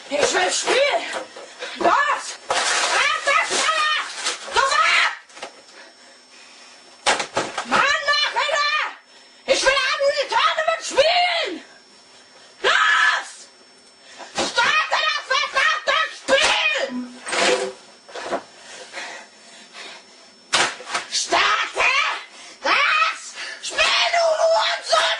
Ich will spielen! Los! Das schneller! Sofort! Mann, Nachhinein! Ich will auch nur die Tournament spielen! Los! Starte das verdammte Spiel! Starte das Spiel, du Hurensohn!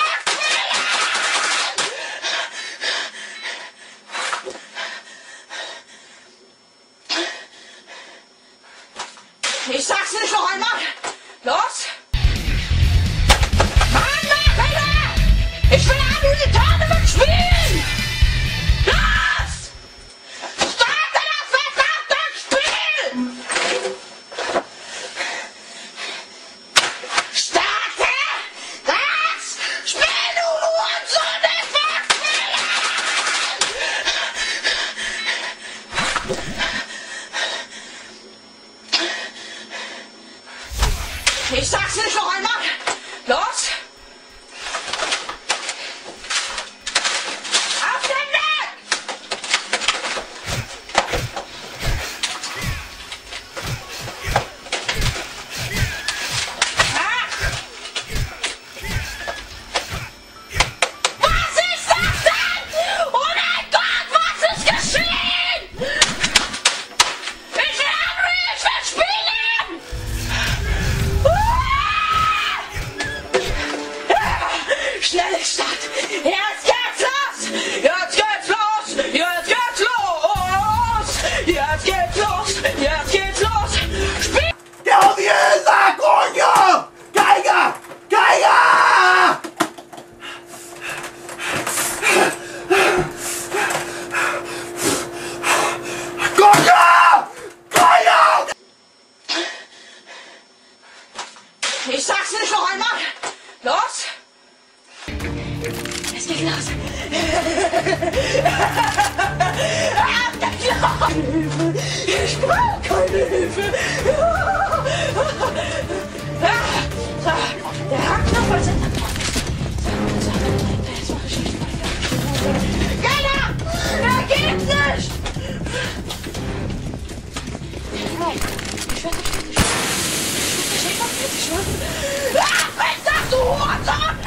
Ich sag's nicht noch einmal. Los! Mann, Nachhinein! Ich will auch nur die Tournament spielen! Los! Starte das verdammte Spiel! Starte das Spiel, du Hurensohn! Ich sag's nicht noch einmal. Los! Auf den Weg! Was ist das denn? Oh mein Gott, was ist geschehen? Ich will Henry, ich will spielen! Schnelle Stadt! Jetzt geht's los! Jetzt geht's los! Jetzt geht's los! Jetzt geht's los! Jetzt geht's los! Spiel! ¡Que odiesa, coño! ¡Caiga! ¡Caiga! ¡Coño! ¡Coño! Ich sag's nicht noch einmal! Los! Es geht los! Ich brauche keine Hilfe! Der Haarknopf als Hintergrund. Keiner! Er geht nicht! Hey, ich werde dich machen! Ach, was sagst du, Hurensohn?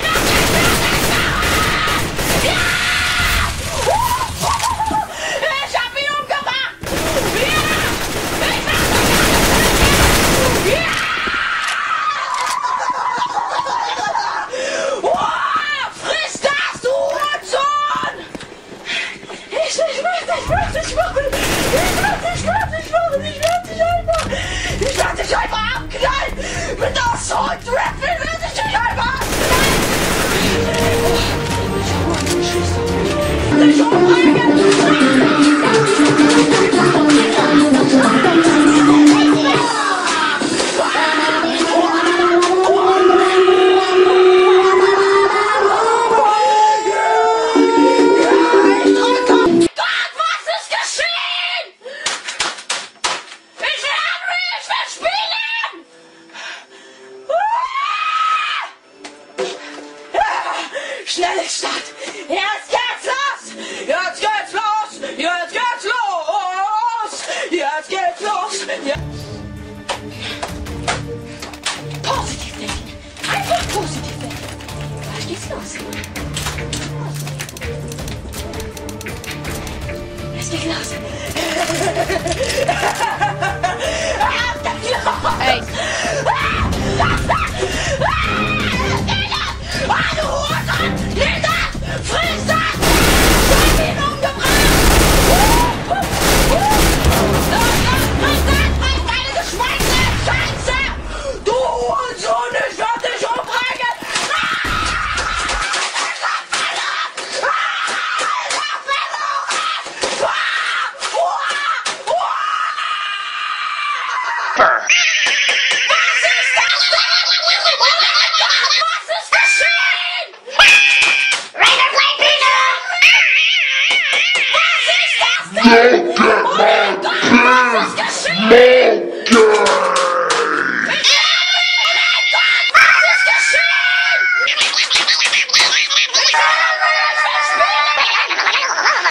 Ich hab ihn umgebracht! Ja! Ich mach das! Ja! Oh, friss das, du Hurensohn! Ich werd dich machen! Ich werd dich einfach abknallen! Mit der Assault Rifle werd ich dich einfach abknallen! Dich umbringen! Gott, was ist geschehen? Ich will Henry, ich will spielen! Schnelle Stadt! Jetzt geht's los! Jetzt geht's los! Jetzt geht's los! Jetzt geht's los! Positiv denken! Einfach positiv denken! Gleich geht's los! Es geht los! Hey! Du Hurensohn! Nimm das! Friss das! Ich hab ihn umgebracht! Friss deine geschweifte Scheiße! Du Hurensohn, ich werd dich umbringen!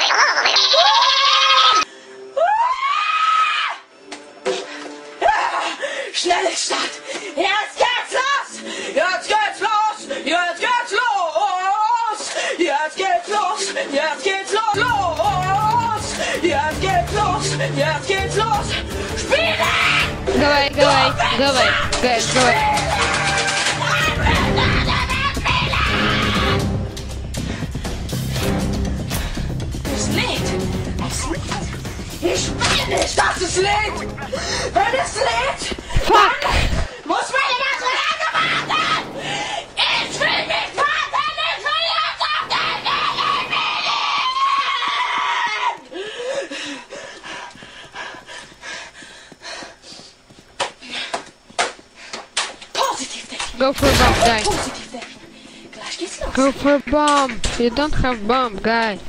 Schnelle Stadt! Jetzt geht's los! Jetzt geht's los! Jetzt geht's los! Jetzt geht's los! Jetzt geht's los! Los! Jetzt geht's los! Jetzt geht's los! Spielen! Go away, go away, go away, go away. Das Lied! Ich will nicht, dass es lädt! Wenn es lädt, Fuck! muss meine Matrone warten! Ich will nicht warten! Ich will jetzt auf den Willen! Positiv denken! Go for a bomb, guy. Positiv denken! Gleich geht's los! Go for a bomb. You don't have bomb, guy.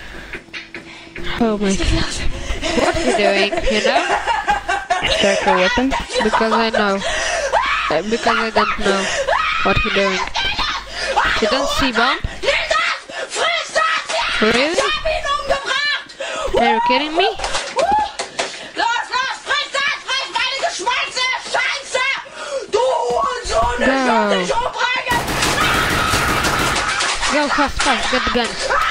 Oh my. What are you doing, you know? Check your weapon. Because I know. Because I don't know what you're doing. You don't see bomb? Nimm das! Friss das jetzt! Really? Ich hab ihn umgebracht! Are you kidding me? Los, los, friss das! Friss meine geschmolzene Scheiße! Du Hurensohn, ich Go. will dich umbringen! Go fast, fast, get the gun.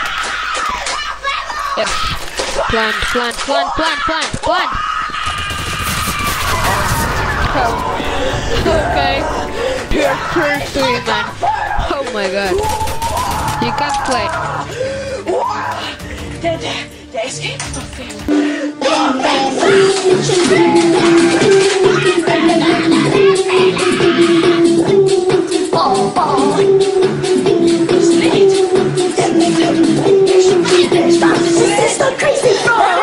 Yes. Plant, plant, plant, plant, plant, plant. Oh. Okay. You're seriously, man. Oh my god. You can't play. Der Escape-Film. Das Lied. Das ist doch crazy.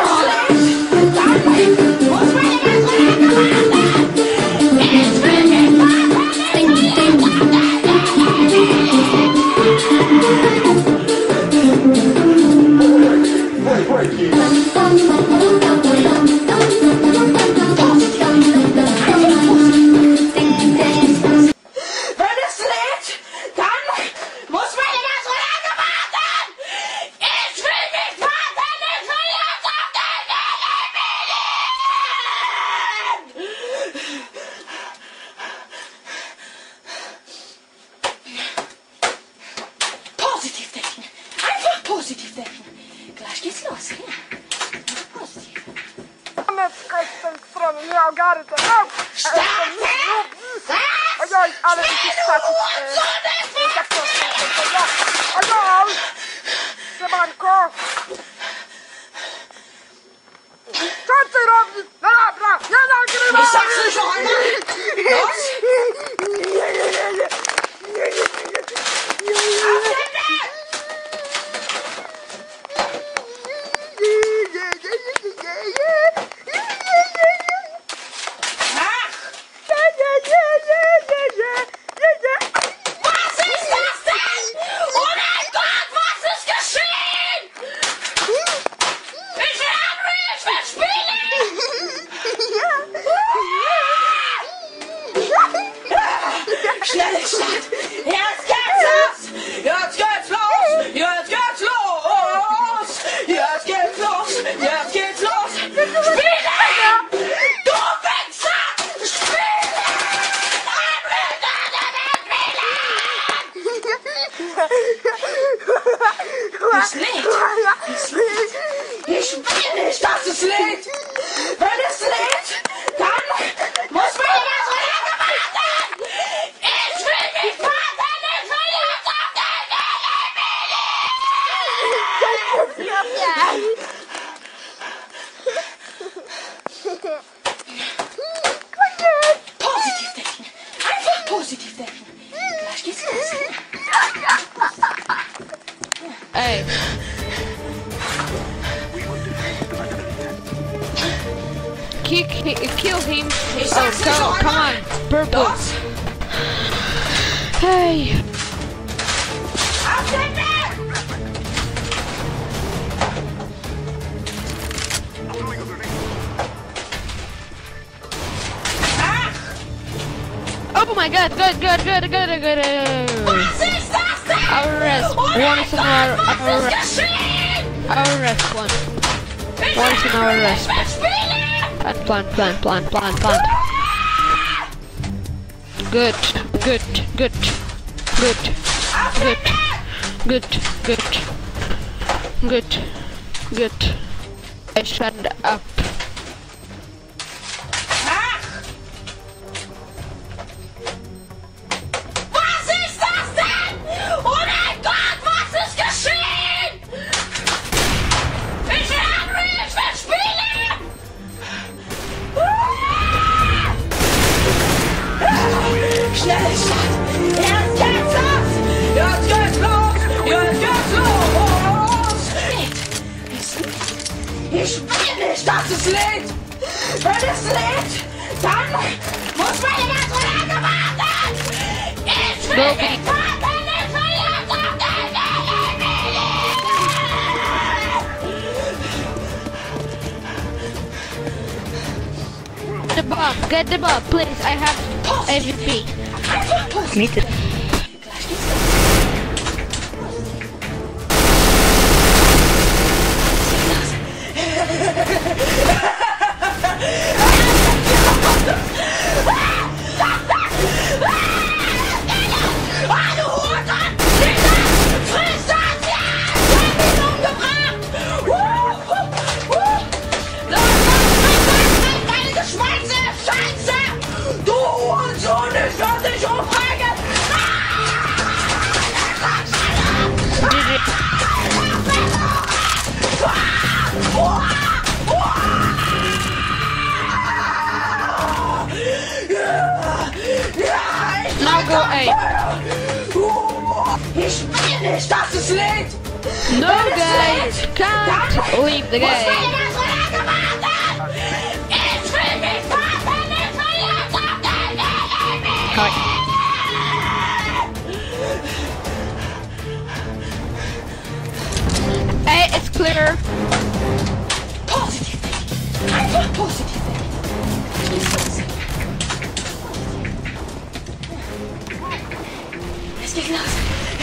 Wenn es lädt, dann muss meine Matrone warten! Ich will nicht warten! Ich will jetzt auf den Willen! Positiv denken! Einfach positiv denken! Gleich geht's los, ja? Positiv. Nie ogarnę. Ojoj, ale mi się staczyć. Jak to? Ojoj! Siemanko! Co ty robisz? No dobra, ja nagrywam! Ich sag's euch noch einmal! Los! Auf den Weg! Ach! Was ist das denn? Oh mein Gott, was ist geschehen? Ich will Henry, ich will spielen! Schnelle Stadt! Jetzt geht's los! Jetzt geht's los! Jetzt geht's los! Jetzt geht's los! Jetzt geht's los! Spielen! Du Wichser! Spielen! Es lädt! Es lädt! Ich will nicht, dass es lädt! Wenn es lädt, dann muss meine Matrone warten! Ich will nicht warten! Ich will jetzt auf den Positiv denken! Einfach positiv denken! Gleich geht's los! Hey. Kill him. Ich Oh, sag's nicht noch come einmal! on. Purple. Los! Hey. Auf den Weg! Oh my god, good. Was ist das denn? Our rest. Oh mein One is Gott, our was ist rest. geschehen? our rest one. Once in our rest. Plant. Good. I stand up. Was ist das denn? Oh mein Gott, was ist geschehen? Ich will Henry, ich will spielen! Schnell, Stadt! Jetzt geht's los! Jetzt geht's los! Ich will nicht, dass es lädt! Wenn es lädt, dann muss meine Kontrolle warten! Ich will nicht warten! Ich will jetzt auf den The bomb, get the bomb, please. I have AVP. Me too. Now go A. Ich will nicht, dass es lädt! No guys, can't leave the game. Ich will nicht warten! Ich will jetzt auf den Hey, it's clear. Positiv! Einfach positiv! Es geht los!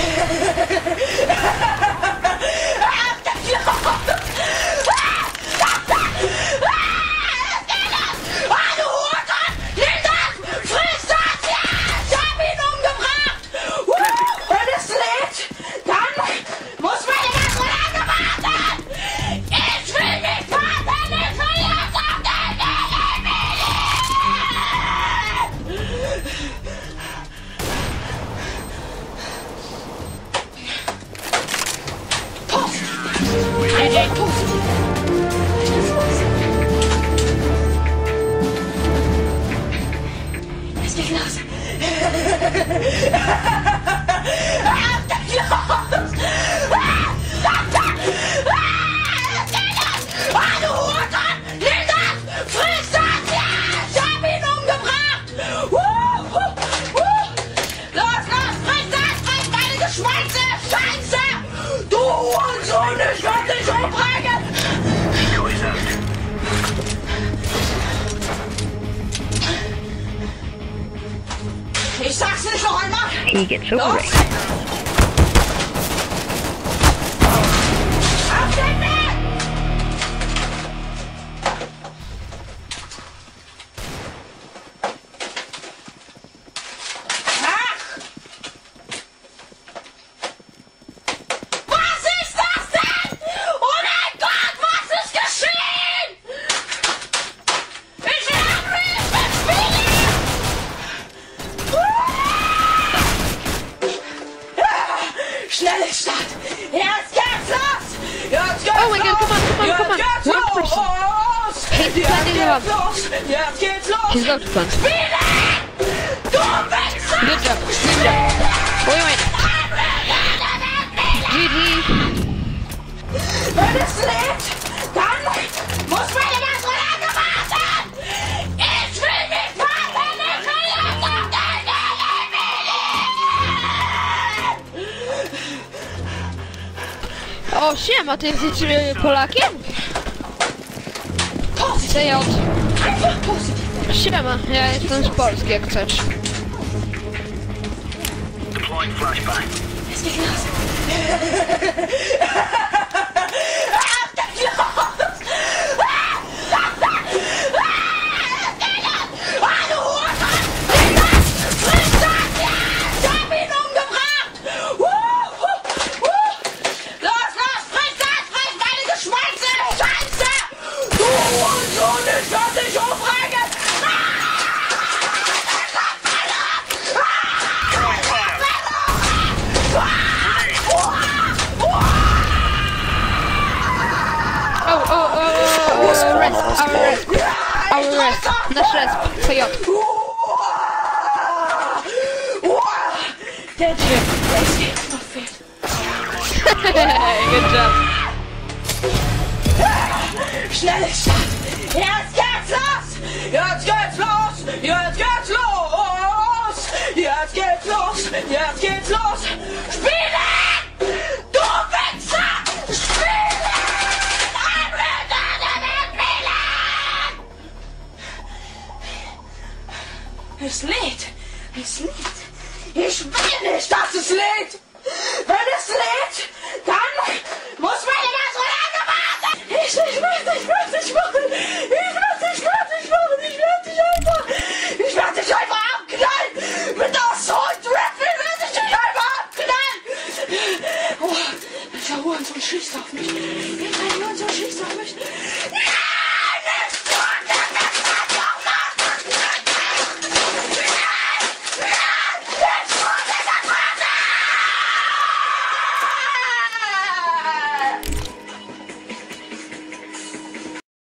Ich sag's nicht noch einmal! He gets over it. Auf den Weg! Ach! Was ist das denn? Oh mein Gott, was ist geschehen? Ich will Henry, ich will spielen! Schnelle Stadt! Jetzt geht's los! Jetzt geht's Oh my God, come on. Jetzt One geht's person. los! He's Jetzt planting geht's up. los! Jetzt geht's los! He's about to plant. Spielen! Du Wichser! Good job. Wait. GG. Wenn es lädt, dann muss meine Kontrolle warten! Ich will nicht warten! Ich will jetzt auf den O, siema, ty jesteś Polakiem? CJ. Siema, ja jestem z Polski, jak chcesz. Es geht los! Nasz resp, PJ. Der Typ, der ist jetzt noch fit. Good job. Schnelle Start. Jetzt geht's los. Jetzt geht's los. Jetzt geht's los. Jetzt geht's los. Jetzt geht's los. Spielen! Du Wichser! Spielen! Es lädt. Es lädt.